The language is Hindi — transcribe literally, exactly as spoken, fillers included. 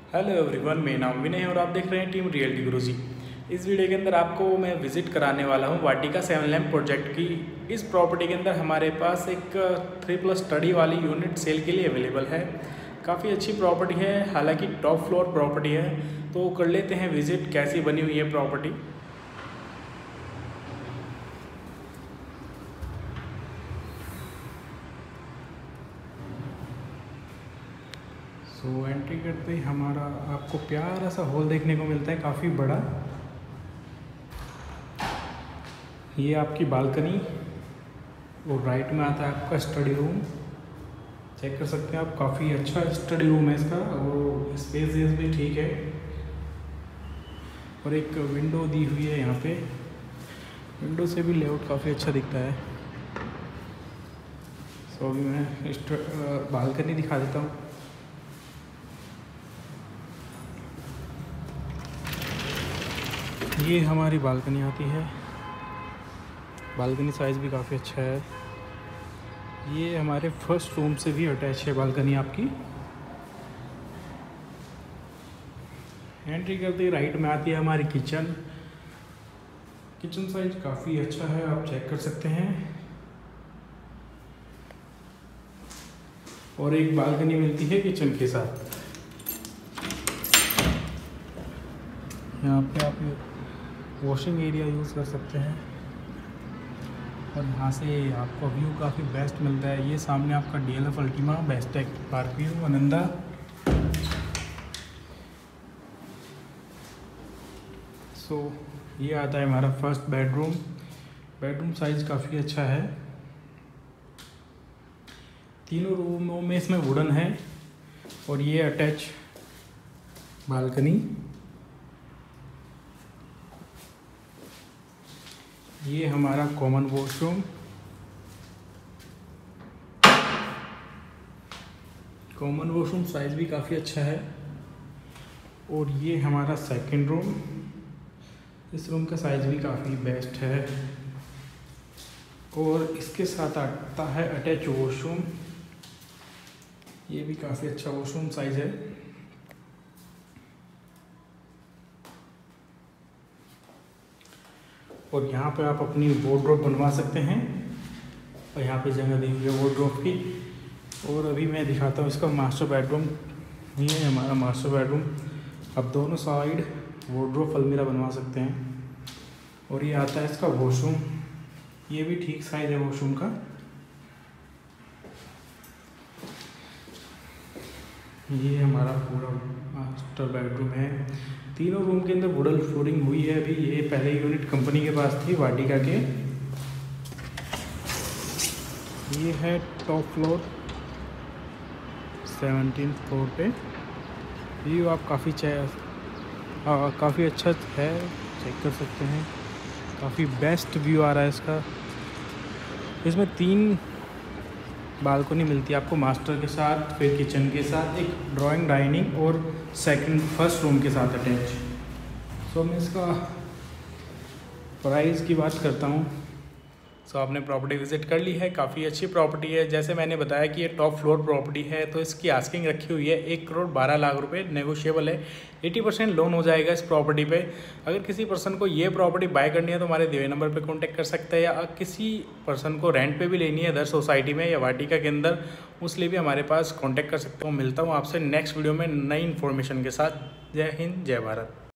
हेलो एवरीवन, मेरा नाम विनय है और आप देख रहे हैं टीम रियल्टी गुरुजी। इस वीडियो के अंदर आपको मैं विजिट कराने वाला हूं वाटिका सेवन लैम्प प्रोजेक्ट की। इस प्रॉपर्टी के अंदर हमारे पास एक थ्री प्लस स्टडी वाली यूनिट सेल के लिए अवेलेबल है। काफ़ी अच्छी प्रॉपर्टी है, हालांकि टॉप फ्लोर प्रॉपर्टी है। तो कर लेते हैं विजिट, कैसी बनी हुई है प्रॉपर्टी। सो एंट्री करते ही हमारा आपको प्यारा सा हॉल देखने को मिलता है, काफ़ी बड़ा। ये आपकी बालकनी और राइट में आता है आपका स्टडी रूम। चेक कर सकते हैं आप, काफ़ी अच्छा स्टडी रूम है इसका और स्पेस भी ठीक है। और एक विंडो दी हुई है यहाँ पे, विंडो से भी लेआउट काफ़ी अच्छा दिखता है। सो अभी मैं बालकनी दिखा देता हूँ। ये हमारी बालकनी आती है, बालकनी साइज़ भी काफ़ी अच्छा है। ये हमारे फर्स्ट रूम से भी अटैच है बालकनी आपकी। एंट्री करते ही राइट में आती है हमारी किचन। किचन साइज काफ़ी अच्छा है, आप चेक कर सकते हैं। और एक बालकनी मिलती है किचन के साथ। यहाँ पे आप वॉशिंग एरिया यूज़ कर सकते हैं और यहाँ से आपको व्यू काफ़ी बेस्ट मिलता है। ये सामने आपका D L F Ultima Bestech park view Ananda. So ये आता है हमारा फर्स्ट बेडरूम। बेडरूम साइज़ काफ़ी अच्छा है। तीनों रूमों में इसमें वुडन है और ये अटैच बालकनी। ये हमारा common washroom. Common washroom size भी काफ़ी अच्छा है। और ये हमारा सेकंड रूम। इस रूम का साइज़ भी काफ़ी बेस्ट है और इसके साथ आता है अटैच वॉशरूम। ये भी काफ़ी अच्छा वॉशरूम साइज़ है। और यहाँ पे आप अपनी वार्डरोब बनवा सकते हैं और यहाँ पे जगह दी हुई है वार्डरोब की। और अभी मैं दिखाता हूँ इसका मास्टर बेडरूम। ये है हमारा मास्टर बेडरूम। आप दोनों साइड वार्डरोब अलमीरा बनवा सकते हैं। और ये आता है इसका वॉशरूम। ये भी ठीक साइज़ है वॉशरूम का। ये हमारा पूरा मास्टर बेडरूम है। तीनों रूम के अंदर वुडन फ्लोरिंग हुई है। अभी ये पहले यूनिट कंपनी के पास थी वाटिका के। ये है टॉप फ्लोर, सेवनटीन फ्लोर पे। व्यू आप काफ़ी काफ़ी अच्छा है, चेक कर सकते हैं। काफ़ी बेस्ट व्यू आ रहा है इसका। इसमें तीन बालकनी मिलती है आपको मास्टर के साथ, फिर किचन के साथ, एक ड्राइंग डाइनिंग और सेकंड फर्स्ट रूम के साथ अटैच। सो मैं इसका प्राइस की बात करता हूँ। सो so, आपने प्रॉपर्टी विजिट कर ली है, काफ़ी अच्छी प्रॉपर्टी है। जैसे मैंने बताया कि ये टॉप फ्लोर प्रॉपर्टी है, तो इसकी आस्किंग रखी हुई है एक करोड़ बारह लाख रुपए, नेगोशिएबल है। अस्सी परसेंट लोन हो जाएगा इस प्रॉपर्टी पे। अगर किसी पर्सन को ये प्रॉपर्टी बाय करनी है तो हमारे दिए नंबर पे कांटेक्ट कर सकते हैं, या किसी पर्सन को रेंट पे भी लेनी है अदर सोसाइटी में या वाटिका के अंदर, उसलिए भी हमारे पास कॉन्टैक्ट कर सकते हो। मिलता हूँ आपसे नेक्स्ट वीडियो में नई इन्फॉर्मेशन के साथ। जय हिंद, जय भारत।